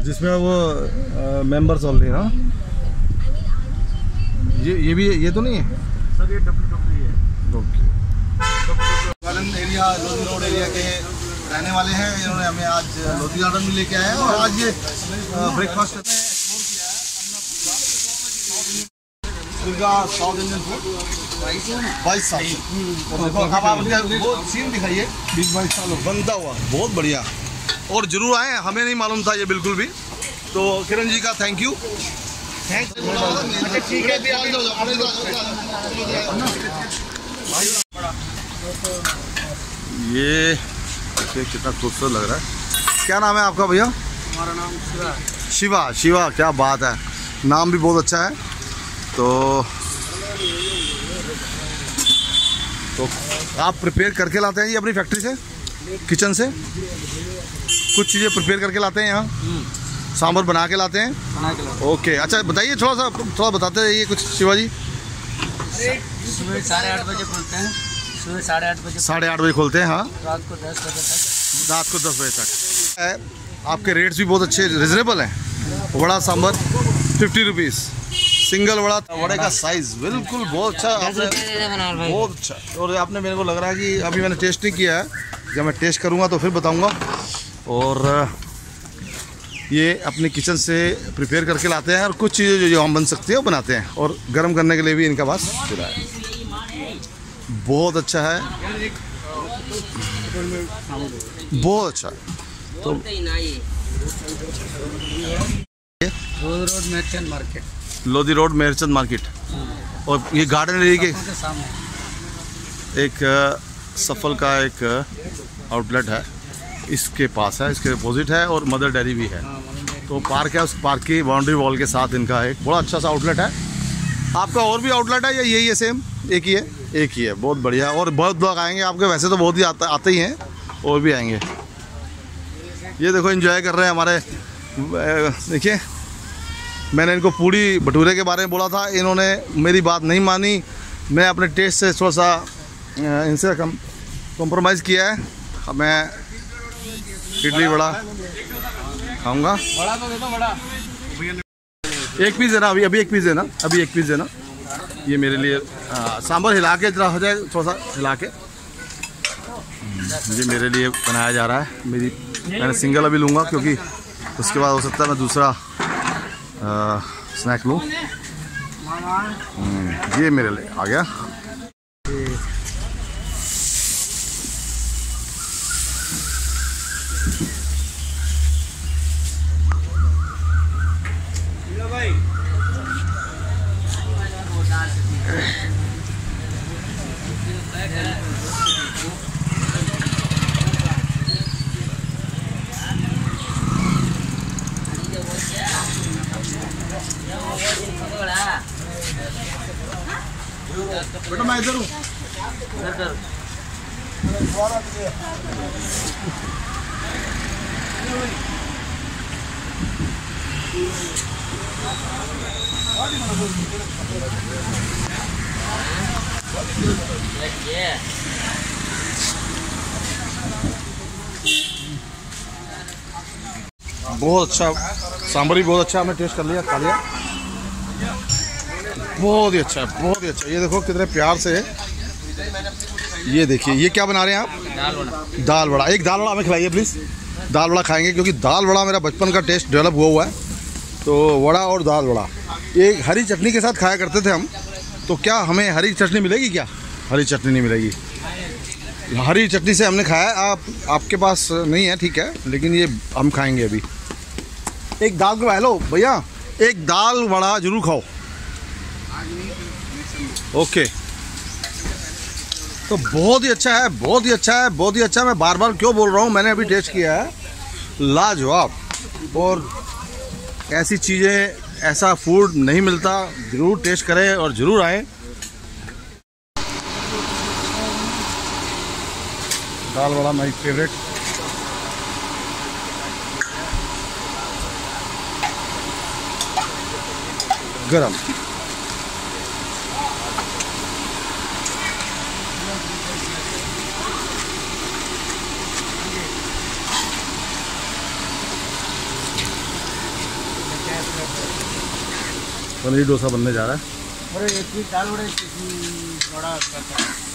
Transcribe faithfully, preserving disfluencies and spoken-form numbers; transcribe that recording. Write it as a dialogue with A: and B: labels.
A: जिसमें वो members only ना। ये ये भी ये तो नहीं है
B: सर, ये डब्ल्यू डब्ल्यू है।
A: Okay. Garden area Lodhi road area के रहने वाले हैं। इन्होंने हमें आज लोधी गार्डन में लेके आए हैं और आज ये ब्रेकफास्ट करते हैं। साउथ इंडियन फूड बाईस साल अब आप वो सीन दिखाइए।
B: बीस बाईस साल
A: बनता हुआ बहुत बढ़िया। और जरूर आए, हमें नहीं मालूम था ये बिल्कुल भी। तो किरण जी का थैंक यू। थैंक ठीक है। ये देखिए कितना खूबसूरत लग रहा है। क्या नाम है आपका भैया?
B: हमारा नाम शिवा है।
A: शिवा। शिवा, क्या बात है, नाम भी बहुत अच्छा है। तो तो आप प्रिपेयर करके लाते हैं जी अपनी फैक्ट्री से, किचन से कुछ चीज़ें प्रिपेयर करके लाते हैं यहाँ, सांभर बना के लाते हैं? ओके, अच्छा बताइए, थोड़ा सा थोड़ा बताते रहिए कुछ शिवा जी।
B: सुबह साढ़े आठ बजे खुलते हैं। सुबह साढ़े आठ बजे
A: साढ़े आठ बजे खोलते हैं। हाँ,
B: रात को दस बजे तक।
A: रात को दस बजे तक है। आपके रेट्स भी बहुत अच्छे रिजनेबल हैं। Vada sambar fifty rupees single vada. वड़े का साइज बिल्कुल बहुत अच्छा, आपने बहुत अच्छा। और आपने, मेरे को लग रहा है कि अभी मैंने टेस्ट नहीं किया है, जब मैं टेस्ट करूँगा तो फिर बताऊँगा। और ये अपने किचन से प्रिपेयर करके लाते हैं और कुछ चीज़ें जो जो हम बन सकती हैं वो बनाते हैं। और गर्म करने के लिए भी इनका पास खुला है। बहुत अच्छा है, बहुत अच्छा। तो
B: road road merchant market,
A: Lodhi road Meherchand market. और ये गार्डन एरिया के
B: सामने
A: एक सफल का एक आउटलेट है, इसके पास है, इसके अपोजिट है। और मदर डेयरी भी है। तो पार्क है, उस पार्क की बाउंड्री वॉल के साथ इनका एक बड़ा अच्छा सा आउटलेट है। आपका और भी आउटलेट है या यही है? सेम एक ही है? एक ही है, बहुत बढ़िया। और बहुत लोग आएंगे आपके, वैसे तो बहुत ही आता आते ही हैं, और भी आएंगे। ये देखो एंजॉय कर रहे हैं हमारे। देखिए, मैंने इनको पूड़ी भटूरे के बारे में बोला था, इन्होंने मेरी बात नहीं मानी। मैं अपने टेस्ट से थोड़ा सा इनसे कम कॉम्प्रोमाइज़ किया है। मैं इडली वड़ा खाऊंगा।
B: बड़ा तो दे दो, बड़ा
A: एक पीस देना, अभी अभी एक पीस देना, अभी एक पीस देना। ये मेरे लिए सांभर हिला के जरा हो जाए, थोड़ा सा हिला के। ये मेरे लिए बनाया जा रहा है। मेरी मैंने सिंगल अभी लूँगा, क्योंकि उसके बाद हो सकता है मैं दूसरा आ, स्नैक लूँ। ये मेरे लिए आ गया। बेटा मैं इधर हूँ। बहुत अच्छा सांभर भी बहुत अच्छा, हमने टेस्ट कर लिया, खा लिया। बहुत ही अच्छा है, बहुत ही अच्छा। ये देखो कितने प्यार से। ये देखिए, ये क्या बना रहे हैं आप?
B: दाल वड़ा।
A: दाल वड़ा। एक दाल वड़ा हमें खिलाइए प्लीज़। दाल वड़ा खाएंगे, क्योंकि दाल वड़ा मेरा बचपन का टेस्ट डेवलप हुआ हुआ है। तो वड़ा और दाल वड़ा एक हरी चटनी के साथ खाया करते थे हम। तो क्या हमें हरी चटनी मिलेगी क्या? हरी चटनी नहीं मिलेगी। हरी चटनी से हमने खाया, आप आपके पास नहीं है, ठीक है, लेकिन ये हम खाएंगे अभी। एक दाल को हेलो भैया, एक दाल वड़ा जरूर खाओ। ओके। तो बहुत ही अच्छा है, बहुत ही अच्छा है, बहुत ही अच्छा है। मैं बार बार क्यों बोल रहा हूँ, मैंने अभी टेस्ट किया है, लाजवाब। और ऐसी चीज़ें, ऐसा फूड नहीं मिलता, ज़रूर टेस्ट करें और ज़रूर आएँ। Dal vada my favourite. गरम। पनीर डोसा बनने जा रहा है।
B: और एक ही दाल वड़े किसी बड़ा करता है।